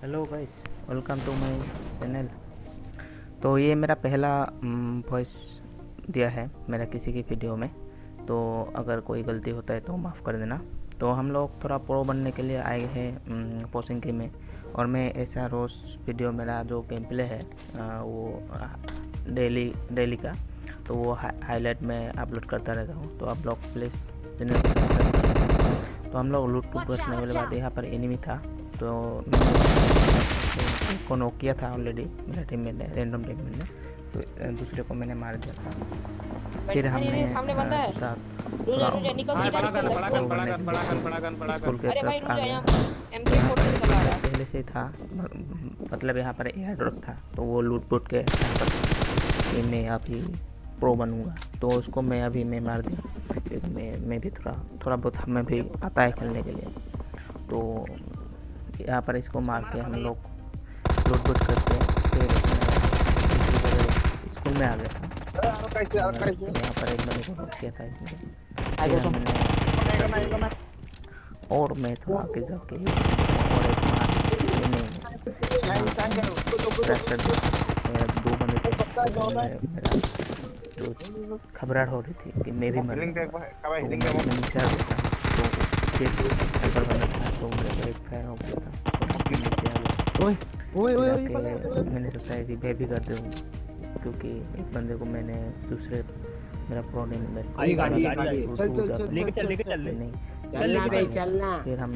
Hello guys, welcome to my channel. तो ये मेरा पहला वॉइस दिया है मेरा किसी की वीडियो में, तो अगर कोई गलती होता है तो माफ़ कर देना। तो हम लोग थोड़ा प्रो बनने के लिए आए हैं पोसिंग की में, और मैं ऐसा रोज़ वीडियो मेरा जो गेम प्ले है वो डेली का, तो वो हाईलाइट में अपलोड करता रहता हूँ। तो आप लोग प्लीज़ चैनल को सब्सक्राइब कर देना। तो हम लोग लूट करने वाले बाद यहाँ पर एनिमी था, तो मैंने को नॉक किया था ऑलरेडी मेरा टीममेट ने, रैंडम टीममेट ने, तो दूसरे को मैंने मार दिया था। फिर हमने सामने बंदा है, रुजा निकल सीधा निकल स्कूल के तरफ आ गया। पहले से था, मतलब यहाँ पर एयर ड्रॉप था, तो वो लूट पुट के कि मैं अभी प्रो बनूंगा, तो उसको मैं अभी मार दिया, क्योंकि मैं भी थोड़ा बहुत हमें भी आता है खेलने के लिए। तो यहाँ पर इसको मार के हम लोग लूट पुट करके फिर स्कूल में आ गया था। यहाँ पर एक बंदे को लूट किया था इसमें, और मैं थोड़ा आगे जाके और एक दो बंदे थे, मेरा जो घबराहट हो रही थी कि मैं भी मर नीचे आ गया था। तो तो मेरे को एक फैन हो गया था, तो नीचे आ गया। मैंने सोचा रिवाइव भी कर दूँ, क्योंकि एक बंदे को मैंने दूसरे मेरा प्रो नहीं चलना फिर हमने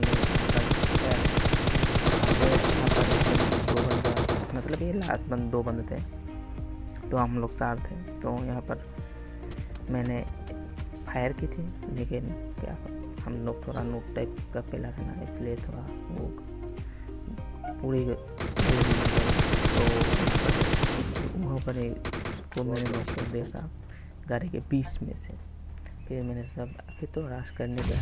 मतलब ये लास्ट दो बंदे थे, तो हम लोग 4 थे। तो यहाँ पर मैंने फायर की थी, लेकिन क्या हम लोग थोड़ा नोट टाइप का प्लेयर है ना, इसलिए थोड़ा वो पूरी तो वहाँ पर को मैंने नोट कर दिया था गाड़ी के 20 में से। फिर मैंने सब अभी तो राश करने का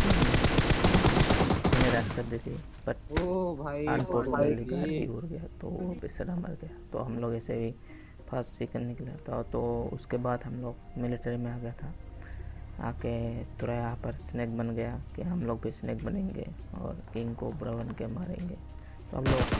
मैंने राश कर दी थी, बट अनफॉर्चुनेटली गाड़ी उड़ गया, तो वो बेचारा मर गया। तो हम लोग ऐसे भी फर्स्ट सेकंड निकला था। तो उसके बाद हम लोग मिलिट्री में आ गया था, आके थोड़ा यहाँ पर स्नैक बन गया कि हम लोग भी स्नैक बनेंगे और किंग को बुरा बन के मारेंगे। तो हम लोग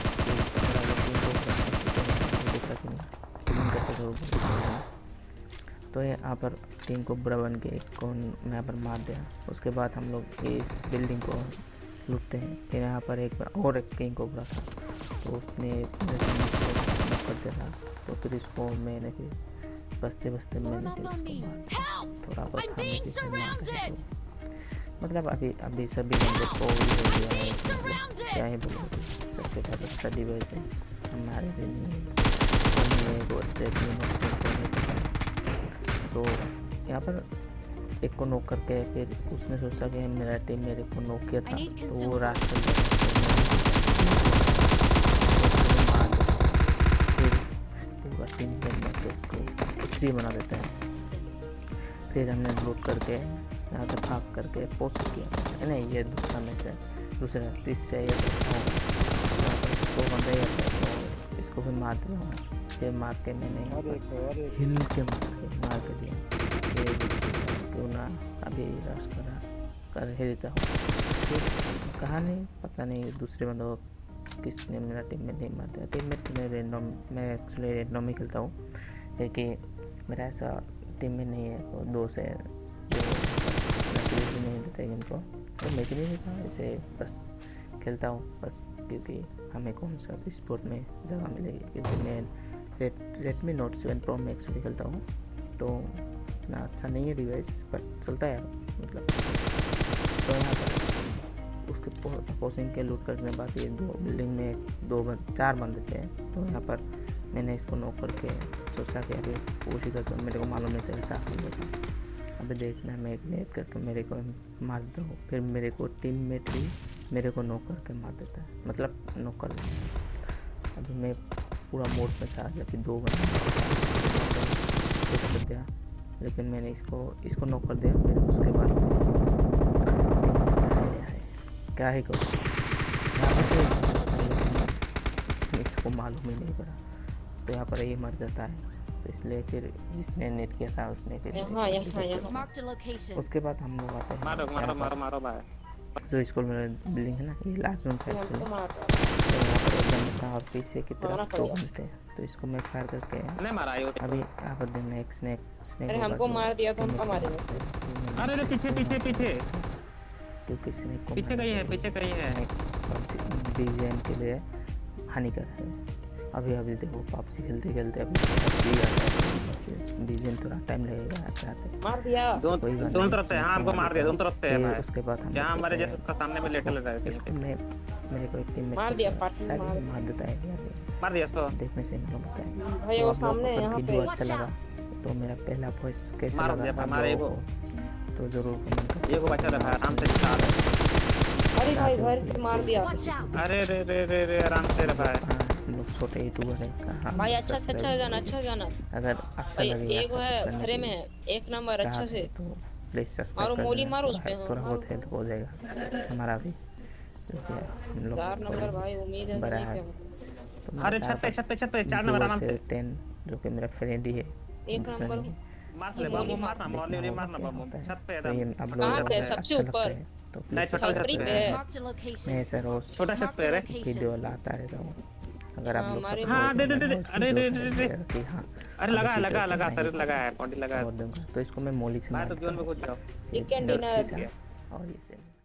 तो यहाँ पर टीम को बुरा बन के कौन यहाँ पर मार दिया। उसके बाद हम लोग इस बिल्डिंग को लूटते हैं। फिर यहाँ पर एक बार और एक किंग को बुरा था, तो उसने कर दिया था। तो फिर इसको मैंने फिर बसते मैंने फिर इसको थोड़ा बहुत मतलब अभी सभी बंदे को हो गया है, क्या ही बोलोगे, सबके पास अच्छा डिवाइस है, हमारे भी नहीं। तो यहाँ पर एक को नोक करके फिर उसने सोचा कि मेरा टीम मेरे को नोक किया था, तो वो रास्ते पूरा टीम उसको फ्री बना देता है। फिर हमने लूट करके यहाँ से भाग करके पोस्ट किया, नहीं ये दूसरा तीसरा ये तो बंदा ही आता है, तो इसको भी मार दिया। फिर मार के मैंने हिल के मार के दिया, क्यों ना अभी रश कर ही देता हूँ। फिर कहा नहीं, पता नहीं दूसरे बंदों किसने मेरा टीम में नहीं मार दिया। टीम में रैंडम, मैं एक्चुअली रैंडम ही खेलता हूँ, लेकिन मेरा ऐसा टीम में नहीं है, तो दोस्त है जो नहीं देता गेम को, तो मैं भी नहीं देता, ऐसे बस खेलता हूँ बस, क्योंकि हमें कौन सा स्पोर्ट में जगह मिलेगी। क्योंकि मैं रेडमी नोट 7 प्रो मैक्स भी खेलता हूँ, तो इतना अच्छा नहीं है डिवाइस, बट चलता है मतलब। तो यहाँ पर उसके पोसिंग के लूट करने के बाद ये दो बिल्डिंग में 4 बंदे थे। तो यहाँ पर मैंने इसको नॉक करके सोचा कि अभी कोशिश करता, मेरे को मालूम नहीं चला साफ नहीं होता, अभी देखना मैं एक नेट करके मेरे को मार देता हूँ। फिर मेरे को टीममेट भी मेरे को नॉक करके मार देता है, मतलब नॉक कर देता है। अभी मैं पूरा मोड में था, जबकि 2 बंदे कर दिया, लेकिन मैंने इसको नॉक कर दिया। फिर उसके बाद क्या ही करूँ, इसको मालूम ही नहीं पड़ा, तो यहाँ पर ये मर जाता है। तो इसलिए फिर जिसने नेट किया था उसने फिर उसके बाद हम लोग आते हैं। जो स्कूल में बिल्डिंग है ना, ये लास्ट जोन था एक्चुअली। हमको मार तो वहाँ पर एक बंदा था और पीछे की तरफ दो बनते हैं, तो इसको मैं फायर करके नहीं मारा ये। अभी आप देखना एक स्नेक अरे हमको मार दिया तो हम कब मारेंगे? अरे पीछे पीछे पीछे क्योंकि स्नेक को पीछे कहीं है, पीछे कहीं है। बीजीएम के लिए हानिकारक है। अभी देखो पबजी खेलते खेलते अभी PUBG आता है, बीजीएम थोड़ा टाइम लगेगा आते। मार दिया। दोनों तरफ से। हाँ हमको मार दिया, दोनों तरफ से है भाई। उसके बाद हम जहाँ हमारे जैसे उसका सामने में लेटे लगा है। इसको मैं मेरे को एक टीम में मार दिया, पार्टी में मार देता है मार दिया इसको। देखने से मतलब होता है भाई वो सामने यहाँ पे। वीडियो अच्छा लगा तो मेरा पहला वॉइस कैसा मार लगा दिया, आप मारे लोगों को तो जरूर कमेंट करें। ये को बचा रखा आराम से चला रहा अरे भाई घर से मार दिया। है। अरे रे रे रे रे आराम से रखा है। हम लोग छोटे यूट्यूबर है कहाँ भाई अच्छा से अच्छा गाना, अच्छा गाना अगर अच्छा भाई। लगेगा एक है घरे में है, एक नंबर अच्छा से। तो प्लीज सब्सक्राइब और कर मोली देना, मारो उस पे, थोड़ा हाँ, बहुत हेल्प हो जाएगा हमारा भी, क्योंकि हम लोग 4 नंबर भाई उम्मीद है बड़ा नहीं है। क्या। तो अरे छत पे 4 नंबर आराम से। 10 जो कि मेरा फ्रेंड ही है। एक नंबर मार ले बाबू, मारना मौली मारना बाबू। छत पे तो ये एकदम। आप कहाँ लोग पे? अच्छा सबसे लगता ऊपर? है तो नहीं प्लीज छोटा छत छतरी पे पे है। है। मैं ऐसा रोज छोटा छत पे है। वीडियो लाता रहता हूँ। अगर आप लोग हमारे हाँ, दे, दे, दे, दे, अरे, दे, दे, दे, कि हाँ अरे लगा सर लगा है, पॉइंट लगा है। बहुत दूंगा तो इसको मैं मोली से मैं तो मार जोन में घुस जाओ। Chicken dinner. और ये से